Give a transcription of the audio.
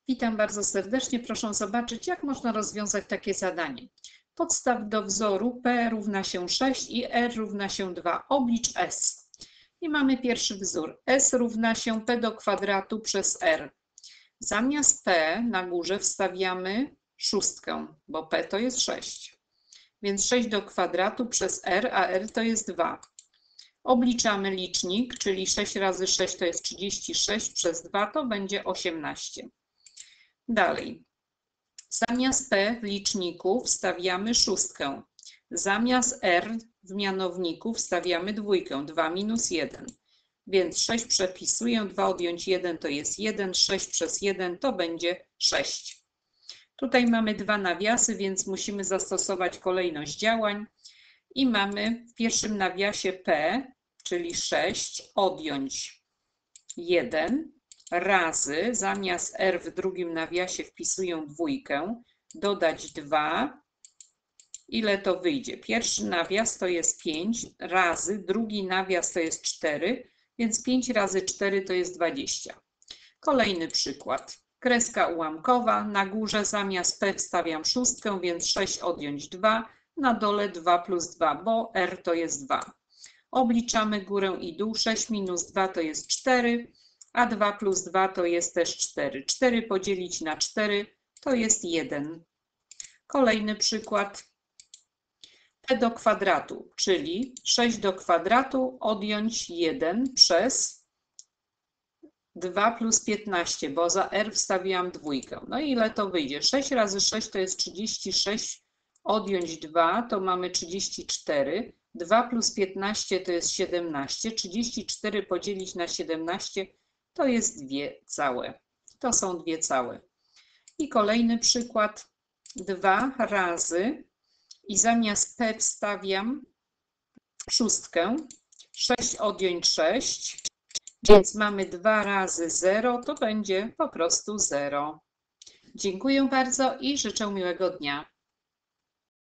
Witam bardzo serdecznie. Proszę zobaczyć, jak można rozwiązać takie zadanie. Podstaw do wzoru P równa się 6 i R równa się 2. Oblicz S. I mamy pierwszy wzór. S równa się P do kwadratu przez R. Zamiast P na górze wstawiamy szóstkę, bo P to jest 6. Więc 6 do kwadratu przez R, a R to jest 2. Obliczamy licznik, czyli 6 razy 6 to jest 36, przez 2 to będzie 18. Dalej, zamiast P w liczniku wstawiamy szóstkę. Zamiast R w mianowniku wstawiamy dwójkę, 2 minus 1. Więc 6 przepisuję, 2 odjąć 1 to jest 1, 6 przez 1 to będzie 6. Tutaj mamy dwa nawiasy, więc musimy zastosować kolejność działań. I mamy w pierwszym nawiasie P, czyli 6, odjąć 1. Razy, zamiast R w drugim nawiasie wpisuję dwójkę, dodać 2. Ile to wyjdzie? Pierwszy nawias to jest 5, razy drugi nawias to jest 4, więc 5 razy 4 to jest 20. Kolejny przykład. Kreska ułamkowa, na górze zamiast P wstawiam szóstkę, więc 6 odjąć 2, na dole 2 plus 2, bo R to jest 2. Obliczamy górę i dół, 6 minus 2 to jest 4, a 2 plus 2 to jest też 4. 4 podzielić na 4 to jest 1. Kolejny przykład. P do kwadratu, czyli 6 do kwadratu odjąć 1 przez 2 plus 15, bo za R wstawiłam dwójkę. No i ile to wyjdzie? 6 razy 6 to jest 36, odjąć 2 to mamy 34. 2 plus 15 to jest 17. 34 podzielić na 17 to jest 2 całe. To są 2 całe. I kolejny przykład. 2 razy i zamiast P wstawiam szóstkę. 6 odjąć 6. Więc mamy 2 razy 0, to będzie po prostu 0. Dziękuję bardzo i życzę miłego dnia.